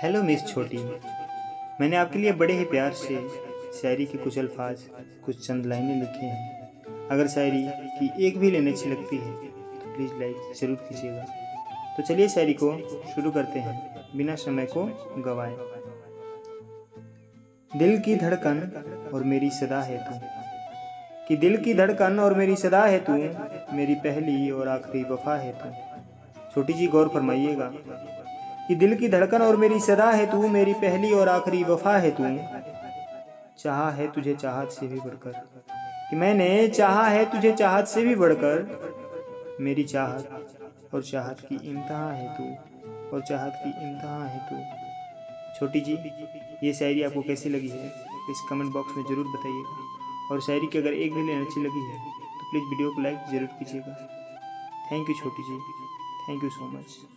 Hello miss छोटी। मैंने आपके लिए बड़े ही प्यार से शायरी के कुछ अल्फाज, कुछ चंद लाइनें लिखे हैं। अगर शायरी की एक भी लाइन अच्छी लगती है तो प्लीज़ लाइक ज़रूर कीजिएगा। तो चलिए शायरी को शुरू करते हैं बिना समय को गवाए। दिल की धड़कन और मेरी सदा है तू, कि दिल की धड़कन और मेरी सदा है तू, मेरी पहली और आखिरी वफा है तू। छोटी जी गौर फरमाइएगा कि दिल की धड़कन और मेरी सदा है तू, मेरी पहली और आखिरी वफा है तू। चाहा है तुझे चाहत से भी बढ़कर, कि मैंने चाहा है तुझे चाहत से भी बढ़कर। मेरी चाहत और चाहत की इम्तिहा है तू, और चाहत की इम्तिहा है तू। छोटी जी, ये शायरी आपको कैसी लगी है इस कमेंट बॉक्स में ज़रूर बताइएगा। और शायरी की अगर एक भी लाइन अच्छी लगी है तो प्लीज़ वीडियो को लाइक ज़रूर कीजिएगा। Thank you Chhoti ji, thank you so much.